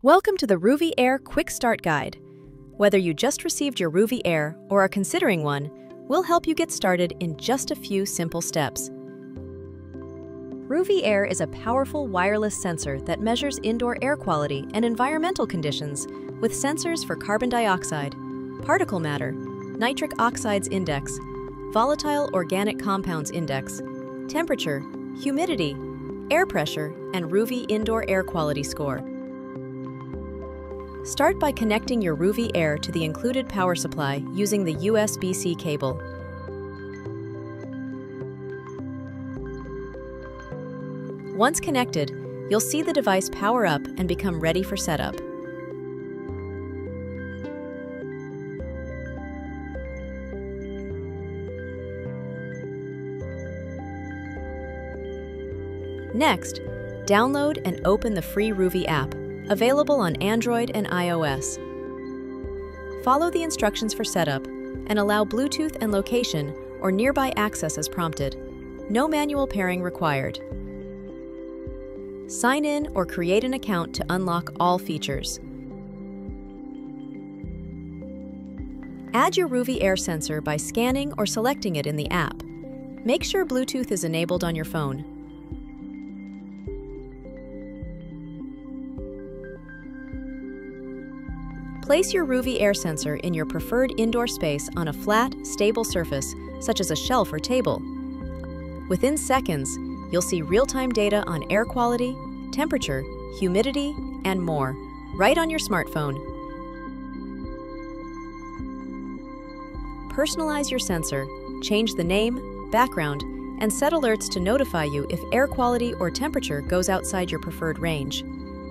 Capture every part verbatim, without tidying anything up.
Welcome to the Ruuvi Air Quick Start Guide. Whether you just received your Ruuvi Air or are considering one, we'll help you get started in just a few simple steps. Ruuvi Air is a powerful wireless sensor that measures indoor air quality and environmental conditions with sensors for carbon dioxide, particle matter, nitric oxides index, volatile organic compounds index, temperature, humidity, air pressure, and Ruuvi indoor air quality score. Start by connecting your Ruuvi Air to the included power supply using the U S B C cable. Once connected, you'll see the device power up and become ready for setup. Next, download and open the free Ruuvi app, available on Android and iOS. Follow the instructions for setup and allow Bluetooth and location or nearby access as prompted. No manual pairing required. Sign in or create an account to unlock all features. Add your Ruuvi Air sensor by scanning or selecting it in the app. Make sure Bluetooth is enabled on your phone. Place your Ruuvi Air sensor in your preferred indoor space on a flat, stable surface, such as a shelf or table. Within seconds, you'll see real-time data on air quality, temperature, humidity, and more, right on your smartphone. Personalize your sensor, change the name, background, and set alerts to notify you if air quality or temperature goes outside your preferred range.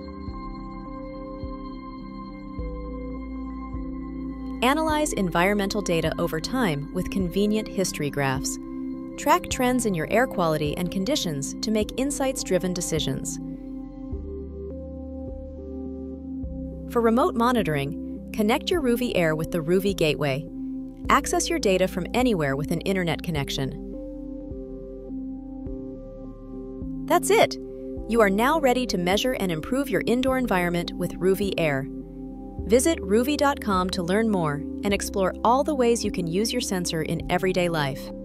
Analyze environmental data over time with convenient history graphs. Track trends in your air quality and conditions to make insights-driven decisions. For remote monitoring, connect your Ruuvi Air with the Ruuvi Gateway. Access your data from anywhere with an internet connection. That's it! You are now ready to measure and improve your indoor environment with Ruuvi Air. Visit ruuvi dot com to learn more and explore all the ways you can use your sensor in everyday life.